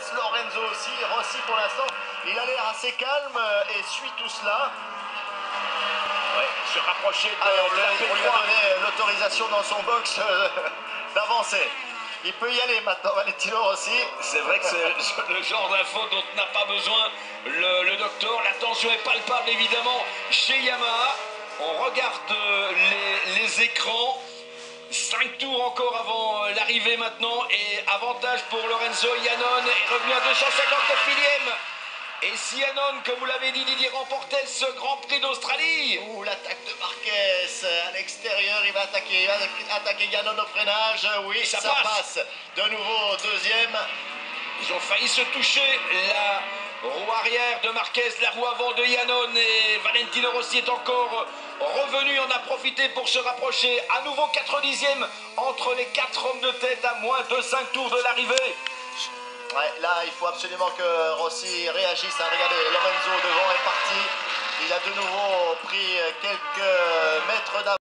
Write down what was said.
Lorenzo aussi, Rossi pour l'instant, il a l'air assez calme et suit tout cela. Ouais, se rapprocher de Allez, on lui a P3. donné l'autorisation dans son box d'avancer. Il peut y aller maintenant, Valentino Rossi. C'est vrai que c'est le genre d'info dont n'a pas besoin le docteur. La tension est palpable évidemment chez Yamaha. On regarde les écrans. 5 tours encore avant l'arrivée maintenant et avantage pour Lorenzo. Yannon est revenu à 259 millième. Et si Yannon, comme vous l'avez dit Didier, remportait ce Grand Prix d'Australie. Ouh, l'attaque de Marquez à l'extérieur, il va attaquer Yannon au freinage. Oui, Ça ça passe. passe. De nouveau, deuxième. Ils ont failli se toucher. La roue arrière de Marquez, la roue avant de Yannon et Valentino Rossi est encore revenu, en a profité pour se rapprocher. À nouveau 90e entre les 4 hommes de tête à moins de 5 tours de l'arrivée. Ouais, là, il faut absolument que Rossi réagisse. Regardez, Lorenzo devant est parti. Il a de nouveau pris quelques mètres d'avance.